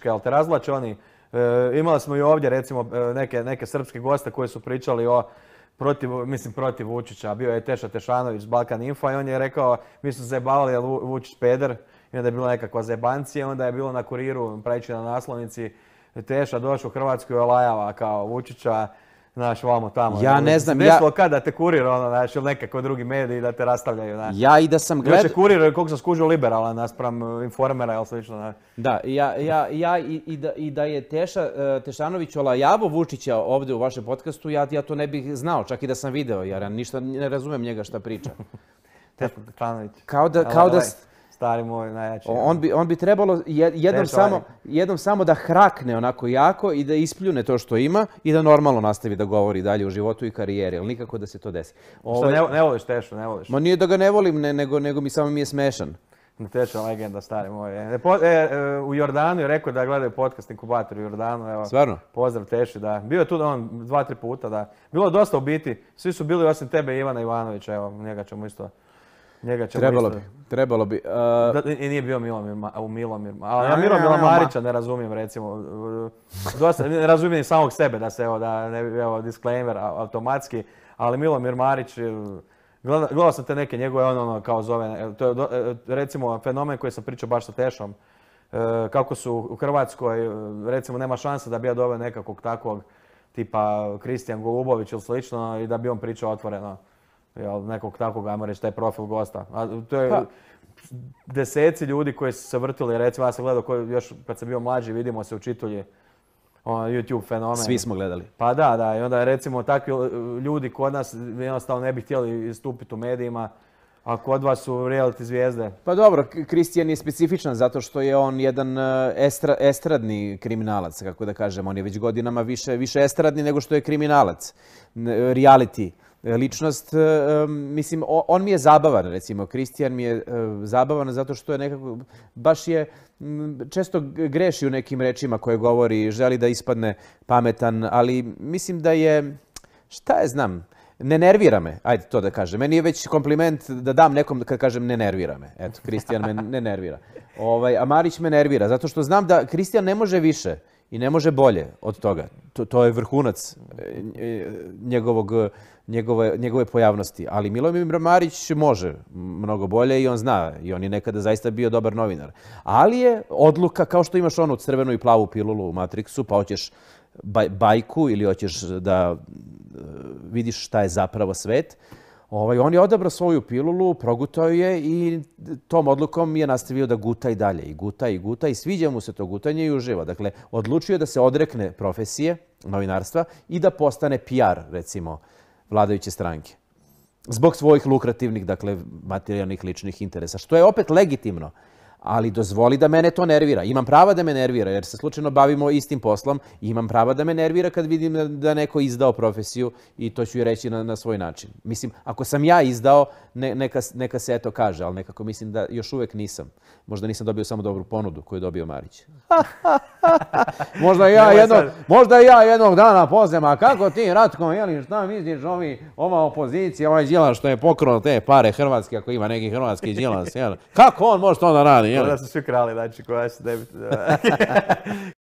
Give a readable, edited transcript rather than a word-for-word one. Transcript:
političke, ali te razvlače oni. Imali smo i ovdje recimo neke srpske goste koji su pričali protiv Vučića. Bio je Teša Tešanović s Balkan Info i on je rekao, mi su se zajebavali jer Vučić peder. I onda je bila nekakva zebancija, onda je bilo na Kuriru, pravići na naslovnici, Teša došao u Hrvatsku i olajava kao Vučića, znaš, vamo tamo. Ja ne znam, desilo kad da te Kurir, znaš, ili nekako drugi mediji da te rastavljaju, znaš. Ja i da sam gledao... Još je Kurir, koliko sam skužio, liberalan naspram Informera, ili slično, znaš. Da, i da je Tešanović olajavo Vučića ovdje u vašem podcastu, ja to ne bih znao, čak i da sam video, jer ja ništa ne razumem njega šta priča. Tešanović. Kao da... Stari moj, najjači. On bi trebalo jednom samo da hrakne onako jako i da ispljune to što ima i da normalno nastavi da govori dalje u životu i karijeri, ali nikako da se to desi. Što ne voliš Tešu, ne voliš? Ma nije da ga ne volim, nego mi samo mi je smešan. Teša legenda, stari moj. U Jordanu je rekao da gledaju podcast Inkubator u Jordanu. Evo, stvarno? Pozdrav Teši, da. Bio je tu on 2-3 puta, da. Bilo je dosta u biti. Svi su bili osim tebe i Ivana Ivanovića, evo, njega ćemo isto... Trebalo bi. I nije bio Milomir. Ali ja Milomira Marića ne razumijem, recimo. Ne razumijem samog sebe, da se, evo, disclaimer automatski. Ali Milomir Marić, gledao sam te neke njegove, ono kao zove, to je recimo fenomen koji sam pričao baš sa Tešom. Kako su u Hrvatskoj, recimo, nema šanse da bi ja doveo nekakvog takvog tipa Kristijan Golubović ili slično i da bi on pričao otvoreno. Nekog takvog, ajmo reći, taj profil gosta. To je deseci ljudi koji su se vrtili, recimo ja sam gledao još kad sam bio mlađi, vidimo se u Čitulji, YouTube fenomen. Svi smo gledali. Pa da, i onda recimo takvi ljudi kod nas jednostavno ne bi htjeli istupiti u medijima, a kod vas su reality zvijezde. Pa dobro, Kristijan je specifičan zato što je on jedan estradni kriminalac, kako da kažem. On je već godinama više estradni nego što je kriminalac. Reality ličnost, mislim, on mi je zabavan, recimo. Kristijan mi je zabavan zato što je nekako, baš je, često greši u nekim rečima koje govori, želi da ispadne pametan, ali mislim da je, šta je znam, ne nervira me, ajde to da kažem. Meni je već kompliment da dam nekom kad kažem ne nervira me. Eto, Kristijan me ne nervira. A Marić me nervira, zato što znam da Kristijan ne može više i ne može bolje od toga. To je vrhunac njegove pojavnosti. Ali Milomir Marić može mnogo bolje i on zna. I on je nekada zaista bio dobar novinar. Ali je odluka, kao što imaš onu crvenu i plavu pilulu u Matrixu, pa hoćeš bajku ili hoćeš da vidiš šta je zapravo svet. On je odabrao svoju pilulu, progutao je i tom odlukom je nastavio da guta i dalje. I guta i sviđa mu se to gutanje i uživa. Dakle, odlučio da se odrekne profesije novinarstva i da postane PR, recimo, vladajuće stranke. Zbog svojih lukrativnih, dakle, materijalnih ličnih interesa. Što je opet legitimno. Ali dozvoli da mene to nervira. Imam prava da me nervira jer se slučajno bavimo istim poslom i imam prava da me nervira kad vidim da neko izdao profesiju i to ću i reći na svoj način. Mislim, ako sam ja izdao, neka se eto kaže, ali nekako mislim da još uvek nisam. Možda nisam dobio samo dobru ponudu koju je dobio Marić. Možda ja jednog dana poznem, a kako ti, Ratko, šta misliš ova opozicija, ovaj Đilas što je pokrao te pare Hrvatske, ako ima neki hrvatski Đilas, kako on može to da radi? Da su svi krali, znači koja se debiti.